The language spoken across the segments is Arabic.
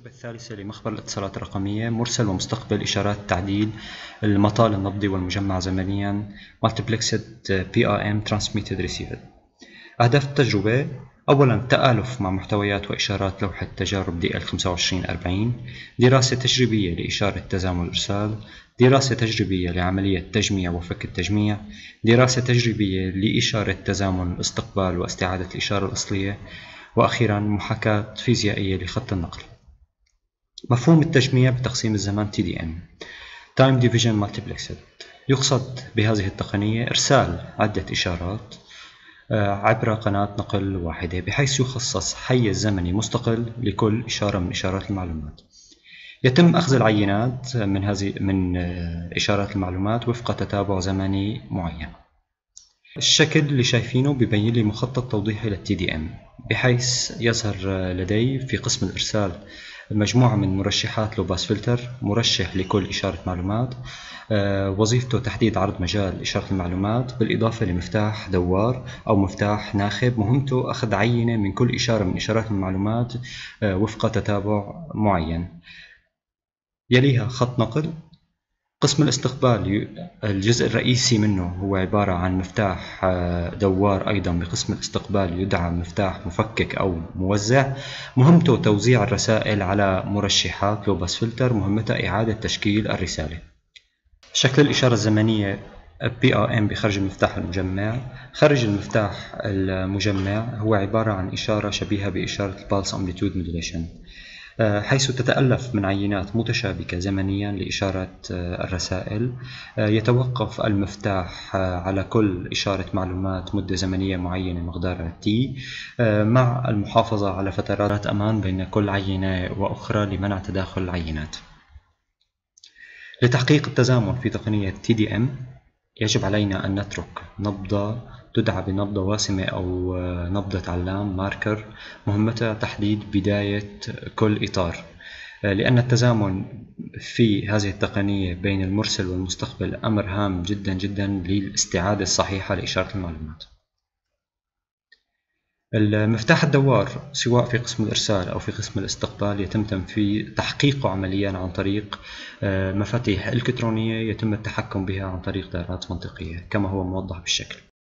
التجربة الثالثة لمخبر الاتصالات الرقمية مرسل ومستقبل إشارات تعديل المطال النبضي والمجمع زمنيا Multiplexed PRM Transmitted Received. أهداف التجربة: أولاً التآلف مع محتويات وإشارات لوحة تجارب DL2540، دراسة تجريبية لإشارة تزامن الإرسال، دراسة تجريبية لعملية تجميع وفك التجميع، دراسة تجريبية لإشارة تزامن الاستقبال واستعادة الإشارة الأصلية، وأخيراً محاكاة فيزيائية لخط النقل. مفهوم التجميع بتقسيم الزمان TDM Time Division Multiplexed. يقصد بهذه التقنية إرسال عدة إشارات عبر قناة نقل واحدة، بحيث يخصص حيز زمني مستقل لكل إشارة من إشارات المعلومات. يتم أخذ العينات من إشارات المعلومات وفق تتابع زمني معين. الشكل اللي شايفينه بيبين لي مخطط توضيحي للTDM، بحيث يظهر لدي في قسم الإرسال مجموعة من مرشحات لو باس فلتر، مرشح لكل إشارة معلومات وظيفته تحديد عرض مجال إشارة المعلومات، بالإضافة لمفتاح دوار أو مفتاح ناخب مهمته أخذ عينة من كل إشارة من إشارات المعلومات وفق تتابع معين. يليها خط نقل. قسم الاستقبال الجزء الرئيسي منه هو عبارة عن مفتاح دوار، أيضا بقسم الاستقبال يدعى مفتاح مفكك أو موزع، مهمته توزيع الرسائل على مرشحات لو باس فلتر، مهمتها إعادة تشكيل الرسالة. شكل الإشارة الزمنية PRM بخارج المفتاح المجمع. خارج المفتاح المجمع هو عبارة عن إشارة شبيهة بإشارة Pulse Amplitude Modulation، حيث تتألف من عينات متشابكة زمنيا لإشارة الرسائل. يتوقف المفتاح على كل إشارة معلومات مدة زمنية معينة مقدارها T، مع المحافظة على فترات أمان بين كل عينة وأخرى لمنع تداخل العينات. لتحقيق التزامن في تقنية TDM يجب علينا أن نترك نبضة تدعى بنبضة واسمة أو نبضة علام ماركر، مهمتها تحديد بداية كل إطار، لأن التزامن في هذه التقنية بين المرسل والمستقبل أمر هام جدا جدا للاستعادة الصحيحة لإشارة المعلومات. المفتاح الدوار سواء في قسم الإرسال أو في قسم الاستقبال يتم تحقيقه عمليا عن طريق مفاتيح إلكترونية يتم التحكم بها عن طريق دائرات منطقية كما هو موضح بالشكل.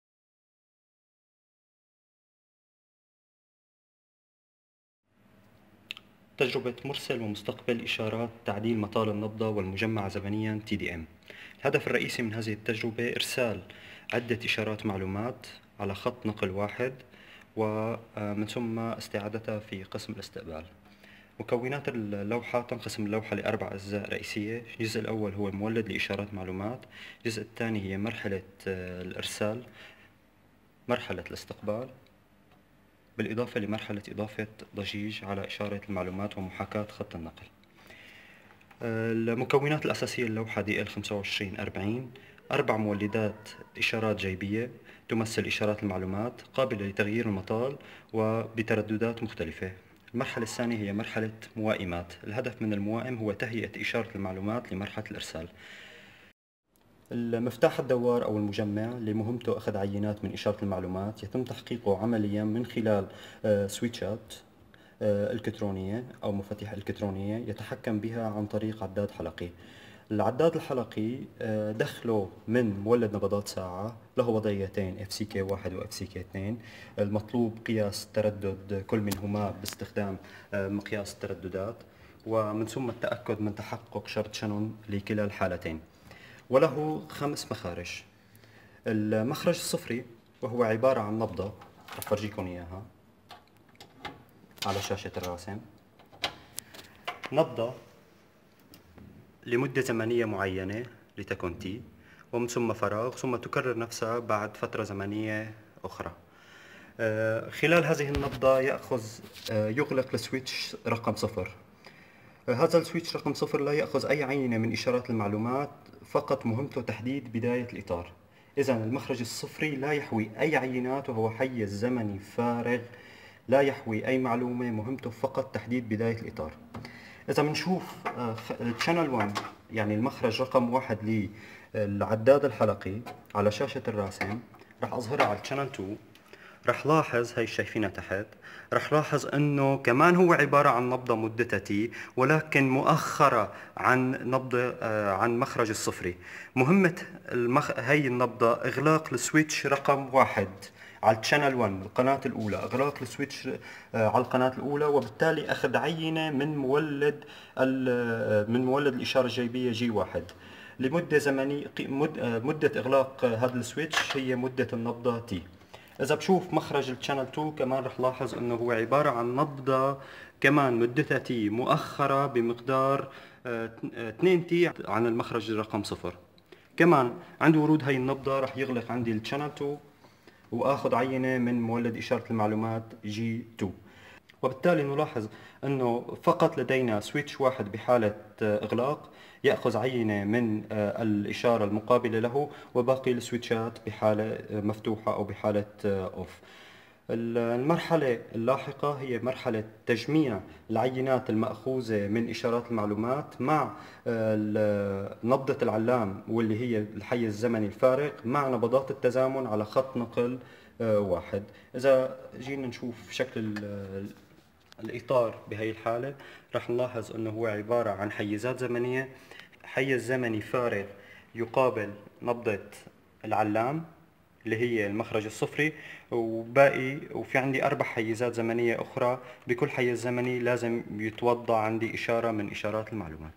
تجربة مرسل ومستقبل إشارات تعديل مطال النبضة والمجمع زمنيا TDM. الهدف الرئيسي من هذه التجربة إرسال عدة إشارات معلومات على خط نقل واحد، ومن ثم استعادتها في قسم الاستقبال. مكونات اللوحة: تنقسم اللوحة لأربع أجزاء رئيسية. الجزء الأول هو مولد لإشارات معلومات، الجزء الثاني هي مرحلة الإرسال، مرحلة الاستقبال، بالإضافة لمرحلة إضافة ضجيج على إشارة المعلومات ومحاكاة خط النقل. المكونات الأساسية للوحة DL2540: 4 مولدات إشارات جيبية تمثل إشارات المعلومات قابلة لتغيير المطال وبترددات مختلفة. المرحلة الثانية هي مرحلة موائمات. الهدف من الموائم هو تهيئة إشارة المعلومات لمرحلة الإرسال. المفتاح الدوار أو المجمع اللي مهمته أخذ عينات من إشارة المعلومات يتم تحقيقه عمليا من خلال سويتشات إلكترونية أو مفاتيح إلكترونية يتحكم بها عن طريق عداد حلقي. العداد الحلقي دخله من مولد نبضات ساعة، له وضعيتين FCK1 و FCK2. المطلوب قياس تردد كل منهما باستخدام مقياس الترددات، ومن ثم التأكد من تحقق شرط شانون لكلا الحالتين. وله 5 مخارج. المخرج الصفري وهو عبارة عن نبضة، رح أفرجيكم إياها على شاشة الراسم. نبضة لمدة زمنية معينة لتكن T، ومن ثم فراغ، ثم تكرر نفسها بعد فترة زمنية أخرى. خلال هذه النبضة يغلق السويتش رقم 0. هذا السويتش رقم 0 لا يأخذ أي عينة من إشارات المعلومات، فقط مهمته تحديد بداية الإطار. إذن المخرج الصفري لا يحوي أي عينات، وهو حيز زمني فارغ لا يحوي أي معلومة، مهمته فقط تحديد بداية الإطار. إذا بنشوف الشانل 1 يعني المخرج رقم 1 للعداد الحلقي على شاشة الراسم، رح أظهرها على الشانل 2. رح لاحظ هي شايفينها تحت، رح لاحظ انه كمان هو عبارة عن نبضة مدتها تي، ولكن مؤخرة عن نبضة عن مخرج الصفري. مهمة هي النبضة اغلاق السويتش رقم 1 على الشانل 1 القناة الأولى، إغلاق السويتش على القناة الأولى، وبالتالي أخذ عينة من مولد من مولد الإشارة الجيبية جي 1 لمدة زمنية. مدة إغلاق هذا السويتش هي مدة النبضة تي. إذا بشوف مخرج الشانل 2 كمان رح لاحظ إنه هو عبارة عن نبضة كمان مدتها تي مؤخرة بمقدار 2 تي عن المخرج الرقم 0. كمان عند ورود هاي النبضة رح يغلق عندي الشانل 2 واخذ عينة من مولد إشارة المعلومات جي 2، وبالتالي نلاحظ انه فقط لدينا سويتش واحد بحالة اغلاق يأخذ عينة من الإشارة المقابلة له، وباقي السويتشات بحالة مفتوحة أو بحالة أوف. المرحلة اللاحقة هي مرحلة تجميع العينات المأخوذة من إشارات المعلومات مع نبضة العلام واللي هي الحيز الزمني الفارق مع نبضات التزامن على خط نقل واحد. إذا جينا نشوف شكل الإطار بهي الحالة رح نلاحظ أنه هو عبارة عن حيزات زمنية، حيز زمني فارغ يقابل نبضة العلام اللي هي المخرج الصفري، وفي عندي 4 حيزات زمنية أخرى، بكل حيز زمني لازم يتوضع عندي إشارة من إشارات المعلومات.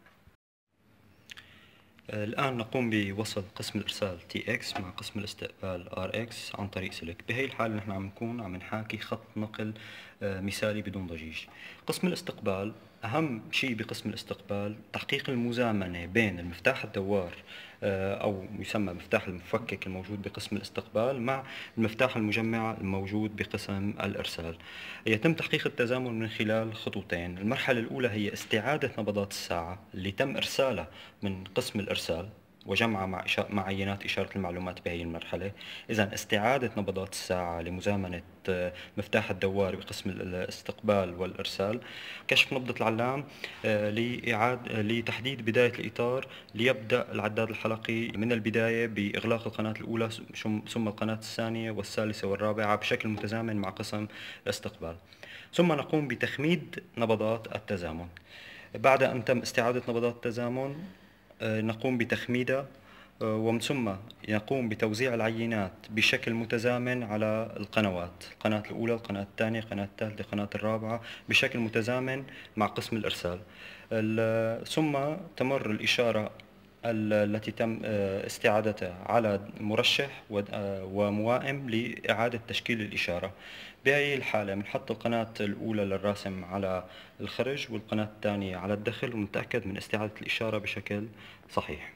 الآن نقوم بوصل قسم الإرسال TX مع قسم الاستقبال RX عن طريق سلك. بهي الحالة نحن عم نكون عم نحاكي خط نقل مثالي بدون ضجيج. قسم الاستقبال، أهم شيء بقسم الاستقبال تحقيق المزامنة بين المفتاح الدوار أو يسمى مفتاح المفكك الموجود بقسم الاستقبال مع المفتاح المجمع الموجود بقسم الإرسال. يتم تحقيق التزامن من خلال خطوتين. المرحلة الأولى هي استعادة نبضات الساعة اللي تم إرسالها من قسم الإرسال وجمعها مع عينات إشارة المعلومات بهي المرحلة. إذا استعادة نبضات الساعة لمزامنة مفتاح الدوار بقسم الاستقبال والإرسال. كشف نبضة العلام لتحديد بداية الإطار ليبدأ العداد الحلقي من البداية بإغلاق القناة الأولى ثم القناة الثانية والثالثة والرابعة بشكل متزامن مع قسم الاستقبال. ثم نقوم بتخميد نبضات التزامن. بعد أن تم استعادة نبضات التزامن نقوم بتخميدها ومن ثم يقوم بتوزيع العينات بشكل متزامن على القنوات، القناة الأولى، القناة الثانية، القناة الثالثة، القناة الرابعة بشكل متزامن مع قسم الإرسال. ثم تمر الإشارة التي تم استعادتها على مرشح وموائم لإعادة تشكيل الإشارة. بهذه الحالة بنحط القناة الأولى للراسم على الخرج والقناة الثانية على الدخل، ونتأكد من استعادة الإشارة بشكل صحيح.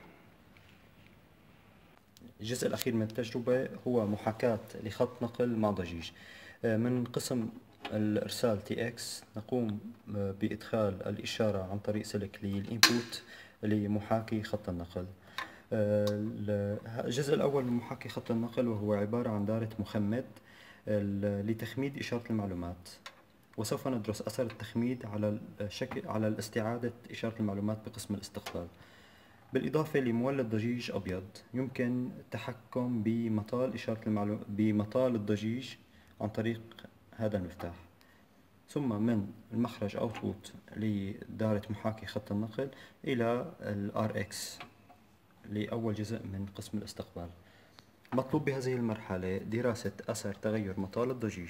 الجزء الأخير من التجربة هو محاكاة لخط نقل مع ضجيج. من قسم الإرسال TX نقوم بإدخال الإشارة عن طريق سلك للإنبوت لمحاكي خط النقل. الجزء الأول من محاكي خط النقل وهو عبارة عن دائرة مخمد لتخميد إشارة المعلومات، وسوف ندرس أثر التخميد على استعادة إشارة المعلومات بقسم الاستقبال. بالإضافة لمولد ضجيج أبيض يمكن التحكم بمطال الضجيج عن طريق هذا المفتاح. ثم من المخرج أوتبوت لدائرة محاكي خط النقل إلى ال RX لأول جزء من قسم الاستقبال. مطلوب بهذه المرحلة دراسة أثر تغير مطال الضجيج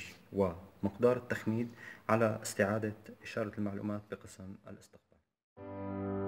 ومقدار التخميد على استعادة إشارة المعلومات بقسم الاستقبال.